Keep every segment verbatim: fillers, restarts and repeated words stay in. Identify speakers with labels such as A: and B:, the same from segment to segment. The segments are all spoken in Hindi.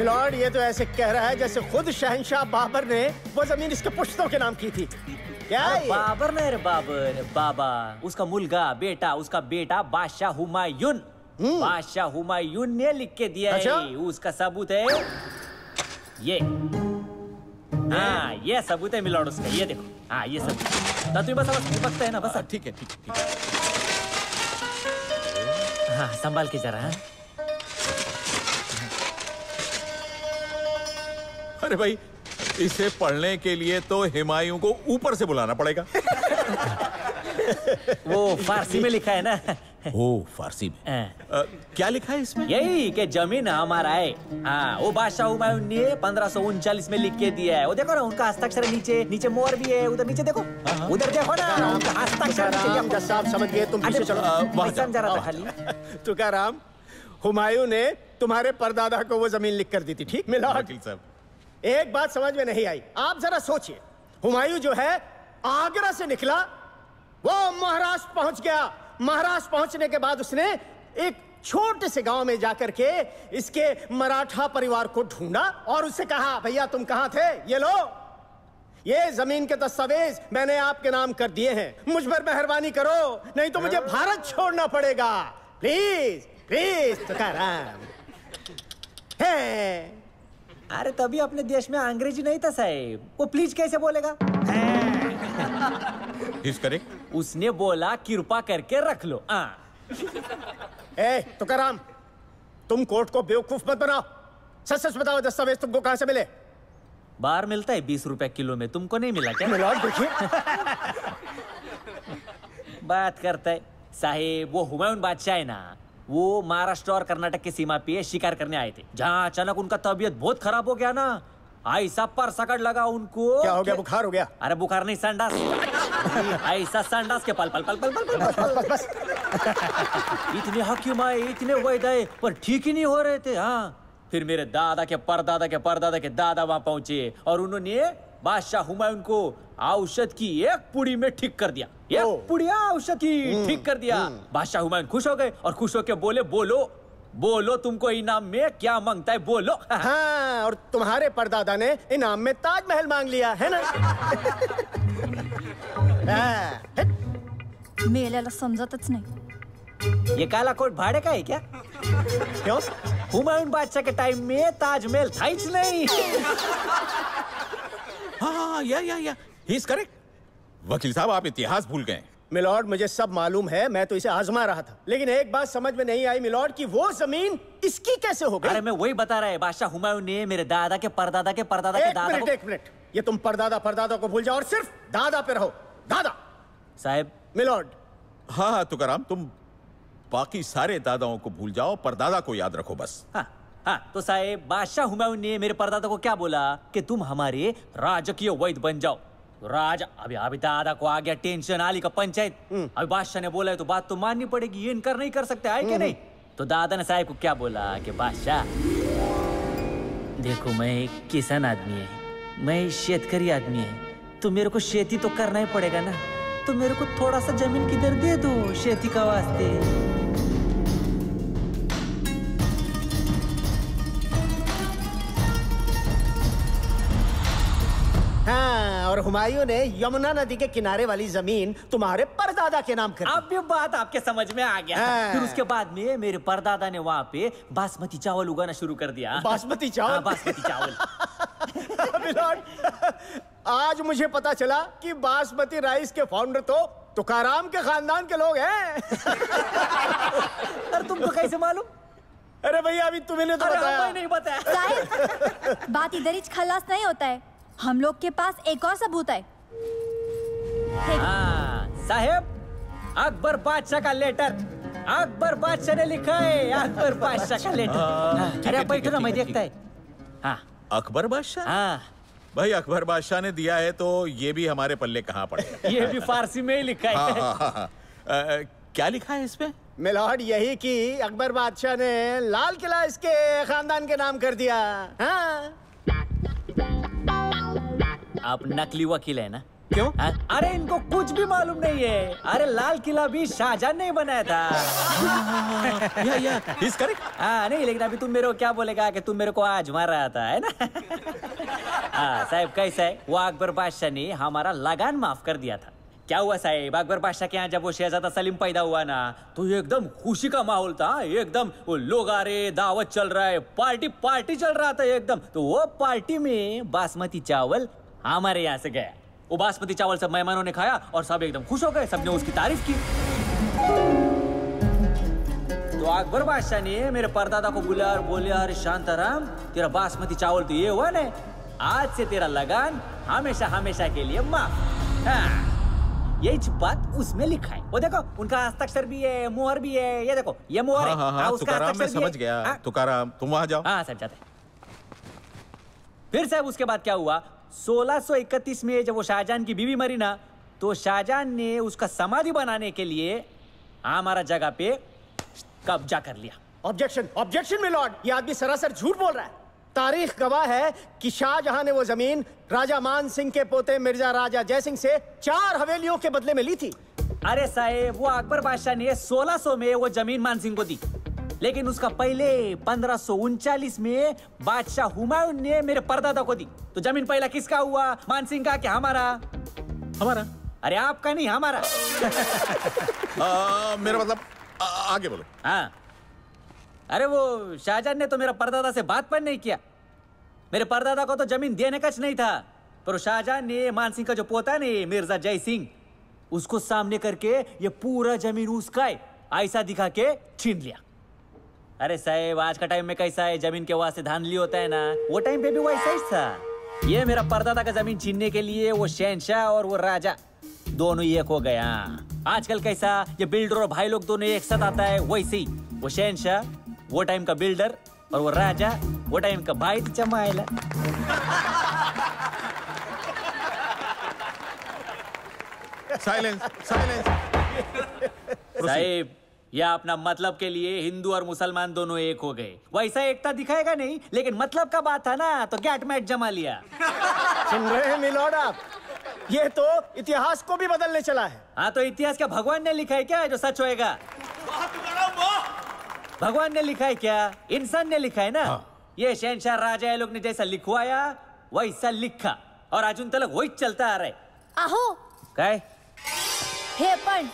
A: मिलॉर्ड, ये तो ऐसे कह रहा है जैसे खुद शहंशाह बाबर ने वो जमीन इसके पुश्तों के नाम की थी। क्या ये?
B: बाबर नहीं रे बाबर, बाबा उसका मुल्गा, बेटा, उसका बेटा बादशाह हुमायून। बादशाह हुमायून ने लिख के दिया
A: अच्छा?
B: है। उसका सबूत है ये। हाँ, ये सबूत है मिलॉर्ड उसका। ये देखो, हाँ ये सबूत। तो तुम बस बस है ना, बस
C: ठीक है, ठीक है, ठीक है।
B: हाँ, संभाल के जरा।
C: अरे भाई, इसे पढ़ने के लिए तो हुमायूं को ऊपर से बुलाना पड़ेगा।
B: वो फारसी में लिखा है ना।
C: ओ, फारसी में। आ, क्या लिखा है इसमें?
B: यही कि जमीन हमारा है। हाँ, वो बादशाह हुमायूं ने पंद्रह सौ उनचालीस में लिख के दिया है। वो देखो ना, उनका हस्ताक्षर नीचे नीचे मोहर भी है। उधर नीचे देखो, उधर देखो ना, उनका हस्ताक्षर।
A: साहब समझ गए, तुम पीछे चलो।
B: समझा रहा था खाली।
A: तुकाराम, हुमायूं ने तुम्हारे परदादा को वो जमीन लिख कर दी थी, ठीक? मिलॉर्ड
C: साहब,
A: एक बात समझ में नहीं आई। आप जरा सोचिए, हुमायूं जो है आगरा से निकला, वो महाराष्ट्र पहुंच गया। महाराष्ट्र पहुंचने के बाद उसने एक छोटे से गांव में जाकर के इसके मराठा परिवार को ढूंढा और उससे कहा, भैया तुम कहां थे? ये लो, ये जमीन के दस्तावेज मैंने आपके नाम कर दिए हैं, मुझ पर मेहरबानी करो, नहीं तो मुझे भारत छोड़ना पड़ेगा। Please please Tukaram. है
B: अरे तभी अपने देश में अंग्रेजी नहीं था साहब, वो प्लीज कैसे बोलेगा?
C: इस करेक्ट।
B: उसने बोला कृपा करके रख लो। आ।
A: ए तुकाराम, तुम कोर्ट को बेवकूफ मत बनाओ। सच सच बताओ, दस्तावेज तुमको कहां से मिले?
B: बाहर मिलता है बीस रुपए किलो में, तुमको नहीं मिला क्या?
A: मिलॉर्ड देखिए।
B: बात करता है साहेब, वो हुमायूं बादशाह है ना, वो महाराष्ट्र और कर्नाटक की सीमा पे शिकार करने आए थे। जहाँ अचानक उनका तबीयत बहुत खराब हो गया ना, ऐसा पर सकड़ लगा उनको।
A: क्या हो गया? बुखार हो गया?
B: अरे बुखार नहीं, संडास। ऐसा संडास के पल पल पल पल पल पल
A: बस बस बस बस।
B: इतने हकीम आए, इतने वैद्य आए, पर ठीक ही नहीं हो रहे थे। हाँ, फिर मेरे दादा के परदादा के परदादा के दादा वहां पहुंचे और उन्होंने बादशाह हुमायूं को औषध की एक पुड़ी में ठीक कर दिया। एक पुड़ी औषध की ठीक कर दिया। बादशाह हुमायूं खुश हो गए और खुश होकर बोले, बोलो बोलो तुमको इनाम में क्या मांगता है, बोलो।
A: हाँ, और तुम्हारे परदादा ने इनाम में ताजमहल मांग लिया है ना।
D: मेल्याला समजतच नाही।
B: ये काला कोट भाड़े का है क्या?
A: क्यों?
B: हुमायूं बादशाह के टाइम में ताजमहल था ही नहीं।
C: हाँ, या या या, ही इज करेक्ट। वकील साहब, आप इतिहास भूल गए।
A: मिलॉर्ड, मुझे सब मालूम है, मैं तो इसे आजमा रहा था, लेकिन एक बात समझ में नहीं आई मिलॉर्ड कि वो जमीन इसकी कैसे हो गई?
B: अरे मैं वही बता रहा है, बादशाह हुमायूं ने मेरे दादा के परदादा के परदादा के दादा
A: को... एक मिनट, ये तुम परदादा परदादा को भूल जाओ और सिर्फ दादा पे रहो। दादा
B: साहब।
A: मिलॉर्ड।
C: हाँ हाँ तुकाराम, तुम बाकी सारे दादाओं को भूल जाओ, परदादा को याद रखो बस।
B: हाँ हाँ, तो साहब, बादशाह हुमायूं ने मेरे परदादा को क्या बोला कि तुम हमारे राजकीय वैद्य बन जाओ। राजा अभी अभी दादा को आ गया टेंशन, आली का पंचायत। अभी बादशाह ने बोला है तो बात तो माननी पड़ेगी, ये इनकार नहीं कर सकते, आए कि नहीं? तो दादा ने साहब को क्या बोला कि बादशाह देखो, मैं किसान आदमी है, मैं शेतकरी आदमी है, तो मेरे को खेती तो करना ही पड़ेगा ना, तो मेरे को थोड़ा सा जमीन किधर दे दो खेती का वास्ते।
A: हाँ, और हुमायूं ने यमुना नदी के किनारे वाली जमीन तुम्हारे परदादा के नाम कर दी।
B: अब भी बात आपके समझ में आ गया। हाँ। फिर उसके बाद में मेरे परदादा ने वहाँ पे बासमती चावल उगाना शुरू कर दिया।
A: बासमती चावल?
B: हाँ, बासमती चावल।
A: मिलॉर्ड, आज मुझे पता चला कि बासमती राइस के फाउंडर तो तुकाराम के खानदान के लोग हैं।
B: अरे तुमको कैसे मालूम?
A: अरे भैया, अभी तुम्हें तो बताया।
B: नहीं बताया।
D: बात इधर ही खल्लास नहीं होता है, हम लोग के पास एक और सबूत है।
B: हाँ साहेब, अकबर बादशाह का लेटर, अकबर बादशाह ने लिखा है, अकबर बादशाह का लेटर। अरे बैठो ना, मैं देखता है। हाँ,
C: अकबर बादशाह?
B: हाँ
C: भाई, अकबर बादशाह ने दिया है तो ये भी हमारे पल्ले कहाँ पड़ेगा?
B: ये भी फारसी में ही लिखा है।
C: हाँ, हाँ, हाँ, हाँ। आ, क्या लिखा है इसमें?
A: मिलॉर्ड, यही कि अकबर बादशाह ने लाल किला इसके खानदान के नाम कर दिया। हाँ।
B: आप नकली वकील है ना? क्यों? आ? अरे इनको कुछ भी मालूम नहीं है। अरे लाल किला भी शाहजहां ने बनाया था।
C: या या इस करेक्ट।
B: हाँ नहीं, लेकिन अभी तुम मेरे को क्या बोलेगा कि तुम मेरे को आज मार रहा था, है ना? हाँ साहब, कैसा है वो अकबर बादशाह ने हमारा लगान माफ कर दिया था। क्या हुआ साहब, अकबर बादशाह के यहाँ जब वो शहजादा सलीम पैदा हुआ ना, तो एकदम खुशी का माहौल था। एकदम वो लोग आ रहे, दावत चल रहा है, पार्टी पार्टी चल रहा था एकदम। तो वो पार्टी में बासमती चावल हमारे यहाँ से गया। वो बासमती चावल सब मेहमानों ने खाया और सब एकदम खुश हो गए, सबने उसकी तारीफ की। तो अकबर बादशाह ने मेरे परदादा को बुलाया और बोले, अरे शांताराम, तेरा बासमती चावल तो ये हुआ ना, आज से तेरा लगान हमेशा हमेशा के लिए माफ। हाँ, यही बात उसमें लिखा है। वो देखो, उनका हस्ताक्षर भी है, मोहर भी है। ये देखो, ये मोहर है।
C: हाँ, हाँ,
B: उसका
C: तुकाराम मैं
B: हस्ताक्षर भी
C: समझ
B: है।
C: गया।
B: हाँ?
C: तुकाराम तुम वहां जाओ।
B: हाँ साहब, जाते। फिर साहब उसके बाद क्या हुआ, सोलह सौ इकतीस में जब वो शाहजहां की बीवी मरी ना, तो शाहजहां ने उसका समाधि बनाने के लिए हमारा जगह पे कब्जा कर लिया।
A: ऑब्जेक्शन, ऑब्जेक्शन मिलॉर्ड, ये आदमी सरासर झूठ बोल रहा है। तारीख गवाह है कि शाहजहां ने वो जमीन राजा मान सिंह के पोते मिर्जा राजा जयसिंह से चार हवेलियों के बदले में ली थी।
B: अरे साहेब, वो अकबर बादशाह ने सोलह सौ में वो जमीन मान सिंह को दी, लेकिन उसका पहले पंद्रह सौ उनचालीस में बादशाह हुमायूं ने मेरे परदादा को दी। तो जमीन पहला किसका हुआ, मान सिंह का कि हमारा?
C: हमारा।
B: अरे आपका नहीं, हमारा।
C: आ, मेरा मतलब आ, आगे बोलो।
B: हाँ, अरे वो शाहजहां ने तो मेरा परदादा से बात पर नहीं किया। मेरे परदादा को तो जमीन देने का नहीं था, पर शाहजहां ने मान सिंह का जो पोता ने मिर्जा जय सिंह, उसको सामने करके ये पूरा जमीन उसका है ऐसा दिखा के छीन लिया। अरे साहब, आज का टाइम में कैसा है, जमीन के वास्ते धांधली होता है ना, वो टाइम पे भी वैसा ही था। ये मेरा परदादा का जमीन छीनने के लिए वो शहनशाह और वो राजा दोनों एक हो गया। आजकल कैसा ये बिल्डर और भाई लोग दोनों एक साथ आता है, वैसे ही वो शहनशाह वो टाइम का बिल्डर और वो राजा वो टाइम का भाई चमायला।
C: Silence, silence.
B: साहिब, यह अपना मतलब के लिए हिंदू और मुसलमान दोनों एक हो गए। वैसा एकता दिखाएगा नहीं, लेकिन मतलब का बात था ना, तो गैट मैट जमा लिया।
A: सुन रहे हैं मिलॉर्ड आप, ये तो इतिहास को भी बदलने चला है।
B: हाँ, तो इतिहास क्या भगवान ने लिखा है क्या जो सच होएगा? भगवान ने लिखा है क्या? इंसान ने लिखा है ना। हाँ। ये शहनशाह राजा ये लोग ने जैसा लिखवाया वैसा लिखा, और अजून तक वही चलता आ रहा है।
D: आहो
B: काय
D: हे पण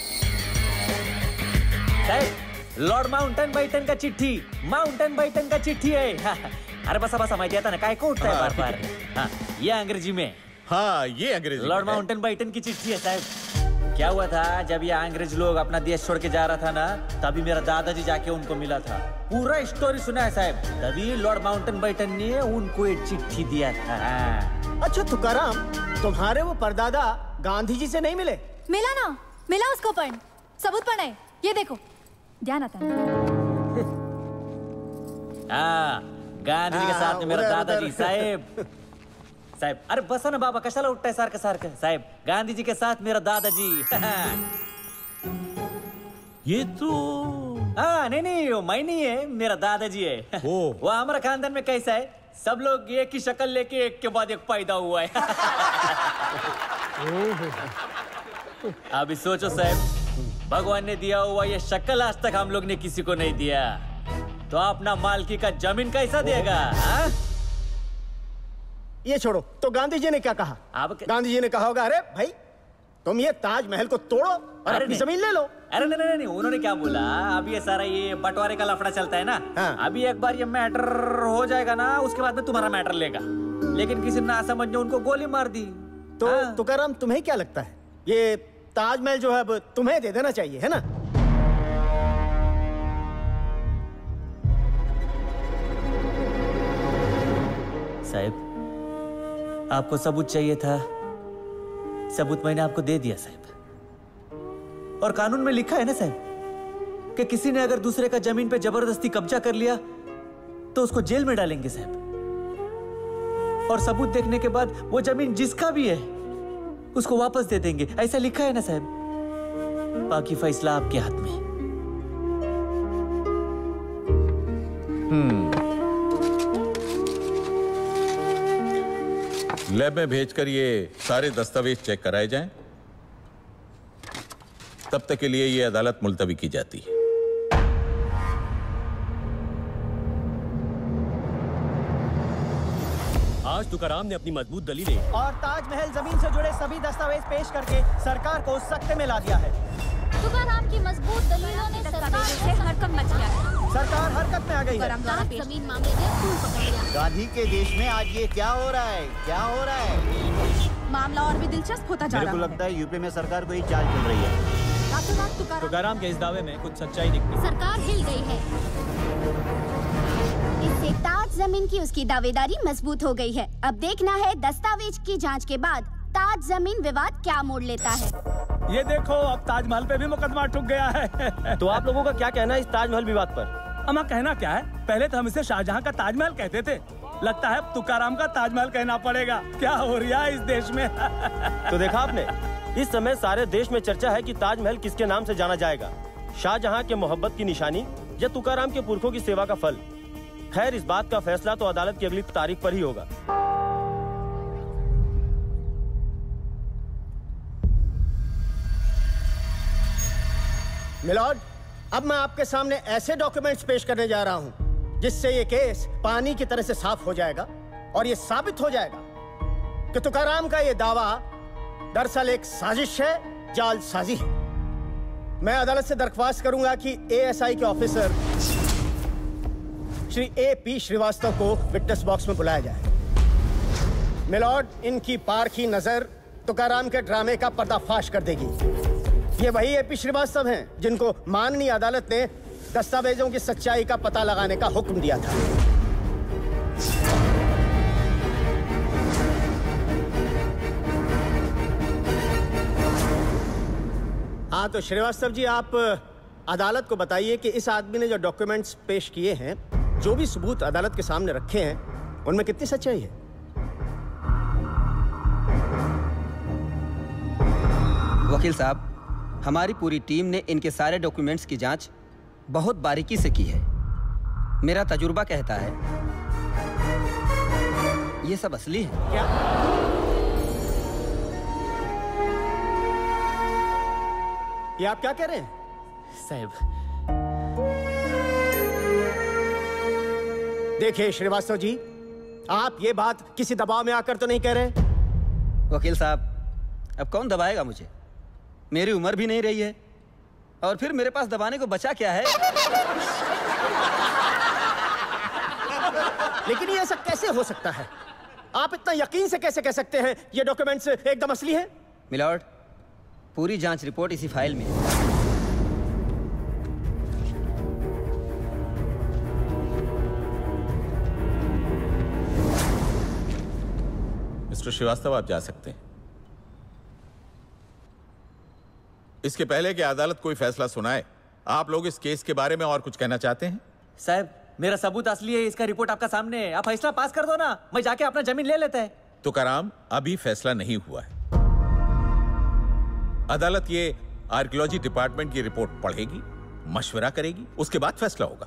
B: लॉर्ड माउंटन बैटन का चिट्ठी, माउंटन बैटन का चिट्ठी है। अरे बसा बसा, माहिती आता ना काय को उठता है बार बार। हाँ, ये अंग्रेजी में।
C: हाँ, ये अंग्रेजी।
B: लॉर्ड माउंटन बैटन की चिट्ठी है साहब। क्या हुआ था, जब ये अंग्रेज लोग अपना देश छोड़ के जा रहा था ना, तभी मेरा दादाजी जाके उनको मिला था। पूरा स्टोरी सुना है साहब। तभी लॉर्ड माउंटन बैटन ने उनको एक चिट्ठी दिया था।
A: अच्छा तुकाराम, तुम्हारे वो परदादा गांधी जी से नहीं मिले?
D: मिला ना, मिला उसको पण, सबूत पण है, ये देखो। ध्यान आता है।
B: हाँ, गांधी जी के साथ में मेरा दादाजी साहब साहब अरे बसा ना बाबा, कशाला उठताय सारखं सारखं? साहब, गांधी जी के साथ मेरा दादाजी।
C: ये तो
B: हाँ नहीं नहीं, वो मैं नहीं है, मेरा दादाजी है। वो हमारा खानदान में कैसा है, सब लोग एक ही शक्ल लेके एक के बाद एक पैदा हुआ है। अभी सोचो साहब, भगवान ने दिया हुआ ये शक्ल आज तक हम लोग ने किसी को नहीं दिया, तो अपना मालकी का जमीन कैसा देगा? हा?
A: ये छोड़ो, तो गांधी जी ने क्या कहा?
B: आप
A: गांधी जी ने कहा होगा, अरे भाई तुम ये ताजमहल को तोड़ो और अपनी जमीन ले लो।
B: अरे नहीं नहीं नहीं, उन्होंने क्या बोला, अब ये सारा ये बंटवारे का लफड़ा चलता है ना। हाँ। अभी एक बार ये मैटर हो जाएगा ना, उसके बाद में तुम्हारा मैटर लेगा। लेकिन किसी ना समझ ने उनको गोली मार दी।
A: तो हाँ। तुकाराम, तुम्हें क्या लगता है, ये ताजमहल जो है अब तुम्हें दे देना चाहिए, है ना?
B: साहब, आपको सबूत चाहिए था, सबूत मैंने आपको दे दिया साहब। और कानून में लिखा है ना साहब कि किसी ने अगर दूसरे का जमीन पे जबरदस्ती कब्जा कर लिया तो उसको जेल में डालेंगे साहब। और सबूत देखने के बाद वो जमीन जिसका भी है उसको वापस दे देंगे, ऐसा लिखा है ना साहब। बाकी फैसला आपके हाथ में।
C: हम्म लैब में भेजकर ये सारे दस्तावेज चेक कराए जाएं। तब तक के लिए ये अदालत मुलतवी की जाती है।
E: आज तुकाराम ने अपनी मजबूत दलीलें
A: और ताजमहल जमीन से जुड़े सभी दस्तावेज पेश करके सरकार को सख्ते में ला दिया है।
F: तुकाराम की मजबूत दलीलों ने सरकार से हरकत मच गया है।
A: सरकार हरकत में आ गई है।
F: जमीन मामले में खून पकड़ लिया।
G: गांधी के देश में आज ये क्या हो रहा है, क्या हो रहा है?
F: मामला और भी दिलचस्प होता जा रहा है।
G: मेरे को लगता है यूपी में सरकार को ही चाल चल रही है।
B: तुकाराम के इस दावे में कुछ सच्चाई दिखती।
F: सरकार हिल गई है। इससे ताज जमीन की उसकी दावेदारी मजबूत हो गई है। अब देखना है दस्तावेज की जांच के बाद ताज जमीन विवाद क्या मोड़ लेता है।
E: ये देखो, अब ताजमहल पे भी मुकदमा ठुक गया है।
H: तो आप लोगों का क्या कहना है इस ताजमहल विवाद पर?
E: हमारा कहना क्या है, पहले तो हम इसे शाहजहां का ताजमहल कहते थे, लगता है अब तुकाराम का ताजमहल कहना पड़ेगा। क्या हो रहा है इस देश में?
H: तो देखा आपने, इस समय सारे देश में चर्चा है कि ताजमहल किसके नाम से जाना जाएगा, शाहजहां के मोहब्बत की निशानी या तुकाराम के पुरखों की सेवा का फल। खैर, इस बात का फैसला तो अदालत की अगली तारीख पर ही होगा।
A: मिलॉर्ड, अब मैं आपके सामने ऐसे डॉक्यूमेंट्स पेश करने जा रहा हूं जिससे ये केस पानी की तरह से साफ हो जाएगा और ये साबित हो जाएगा कि तुकाराम का ये दावा दरअसल एक साजिश है, जालसाजी है। मैं अदालत से दरख्वास्त करूंगा कि एएसआई के officer Shri A P Srivastava को विटनेस बॉक्स में बुलाया जाए। मिलॉर्ड, इनकी पारखी नजर तुकाराम के ड्रामे का पर्दाफाश कर देगी। ये वही एपी श्रीवास्तव हैं जिनको माननीय अदालत ने दस्तावेजों की सच्चाई का पता लगाने का हुक्म दिया था। हाँ, तो श्रीवास्तव जी, आप अदालत को बताइए कि इस आदमी ने जो डॉक्यूमेंट्स पेश किए हैं, जो भी सबूत अदालत के सामने रखे हैं, उनमें कितनी सच्चाई है?
I: वकील साहब, हमारी पूरी टीम ने इनके सारे डॉक्यूमेंट्स की जांच बहुत बारीकी से की है। मेरा तजुर्बा कहता है ये सब असली है।
A: क्या? ये आप क्या कह रहे हैं?
B: साहब,
A: देखिए श्रीवास्तव जी, आप ये बात किसी दबाव में आकर तो नहीं कह रहे?
I: वकील साहब, अब कौन दबाएगा मुझे? मेरी उम्र भी नहीं रही है और फिर मेरे पास दबाने को बचा क्या है?
A: लेकिन ये ऐसा कैसे हो सकता है? आप इतना यकीन से कैसे कह सकते हैं ये डॉक्यूमेंट्स एकदम असली हैं?
I: मिलॉर्ड, पूरी जांच रिपोर्ट इसी फाइल में है।
C: मिस्टर श्रीवास्तव, आप जा सकते हैं। इसके पहले कि अदालत कोई फैसला सुनाए, आप लोग इस केस के बारे में और कुछ कहना चाहते हैं?
B: साहब, मेरा सबूत असली है, इसका रिपोर्ट आपका सामने है। आप फैसला पास कर दो ना, मैं जाके अपना जमीन ले लेता है।
C: तुकाराम, अभी फैसला नहीं हुआ है। अदालत ये आर्कियोलॉजी डिपार्टमेंट की रिपोर्ट पढ़ेगी, मशवरा करेगी, उसके बाद फैसला होगा।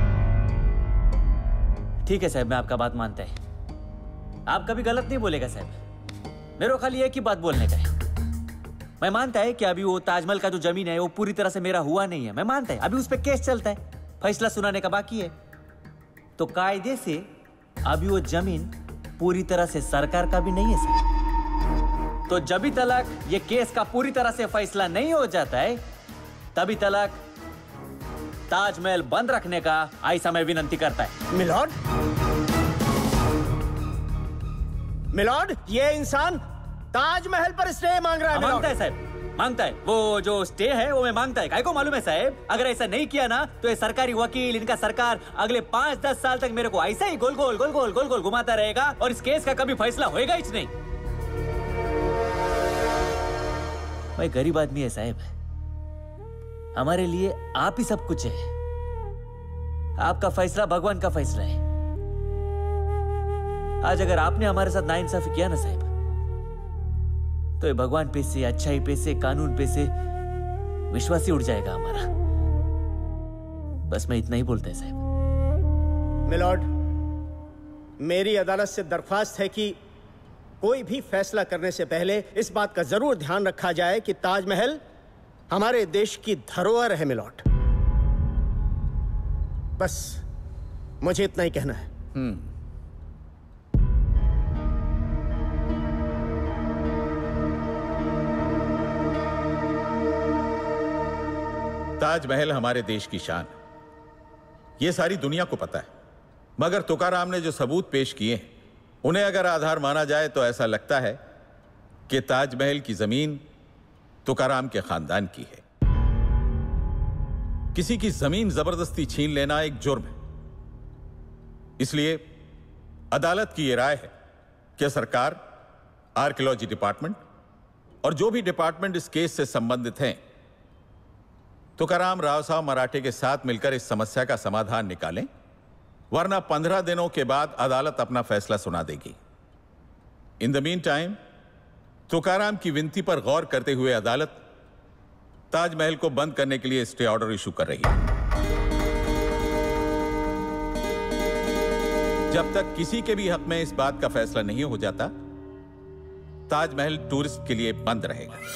B: ठीक है साहब, मैं आपका बात मानता है। आप कभी गलत नहीं बोलेगा साहब। मेरे को खाली एक ही बात बोलने का है। मैं मानता है कि अभी वो ताजमहल का जो जमीन है वो पूरी तरह से मेरा हुआ नहीं है। मैं मानता है अभी उस पर केस चलता है, फैसला सुनाने का बाकी है। तो कायदे से अभी वो जमीन पूरी तरह से सरकार का भी नहीं है सर। तो जब तक ये केस का पूरी तरह से फैसला नहीं हो जाता है, तभी तक ताजमहल बंद रखने का ऐसा मैं विनती करता है।
A: मिलॉर्ड, मिलॉर्ड, ये इंसान ताजमहल पर स्टे मांग रहा है।
B: मांगता है साहब, मांगता है। वो जो स्टे है वो मैं मांगता है। काय को मालूम है साहब, अगर ऐसा नहीं किया ना तो ये सरकारी वकील, इनका सरकार अगले पांच दस साल तक मेरे को ऐसा ही गोल गोल गोल गोल गोल गोल घुमाता रहेगा और इस केस का कभी फैसला होएगा ही नहीं। भाई गरीब आदमी है साहब, हमारे लिए आप ही सब कुछ है। आपका फैसला भगवान का फैसला है। आज अगर आपने हमारे साथ नाइंसाफी किया ना साहब, तो ये भगवान पे से, अच्छाई पे से, कानून पे से विश्वास ही उड़ जाएगा हमारा। बस मैं इतना ही बोलता है साहब।
A: मिलॉर्ड, मेरी अदालत से दरख्वास्त है कि कोई भी फैसला करने से पहले इस बात का जरूर ध्यान रखा जाए कि ताजमहल हमारे देश की धरोहर है मिलॉर्ड। बस मुझे इतना ही कहना है।
C: हम्म ताजमहल हमारे देश की शान है, यह सारी दुनिया को पता है। मगर तुकाराम ने जो सबूत पेश किए हैं उन्हें अगर आधार माना जाए तो ऐसा लगता है कि ताजमहल की जमीन तुकाराम के खानदान की है। किसी की जमीन जबरदस्ती छीन लेना एक जुर्म है। इसलिए अदालत की यह राय है कि सरकार, आर्कियोलॉजी डिपार्टमेंट और जो भी डिपार्टमेंट इस केस से संबंधित हैं, तुकाराम राव साहब मराठे के साथ मिलकर इस समस्या का समाधान निकालें, वरना पंद्रह दिनों के बाद अदालत अपना फैसला सुना देगी। In the meantime Tukaram की विनती पर गौर करते हुए अदालत ताजमहल को बंद करने के लिए स्टे ऑर्डर इशू कर रही है। जब तक किसी के भी हक में इस बात का फैसला नहीं हो जाता, ताजमहल टूरिस्ट के लिए बंद रहेगा।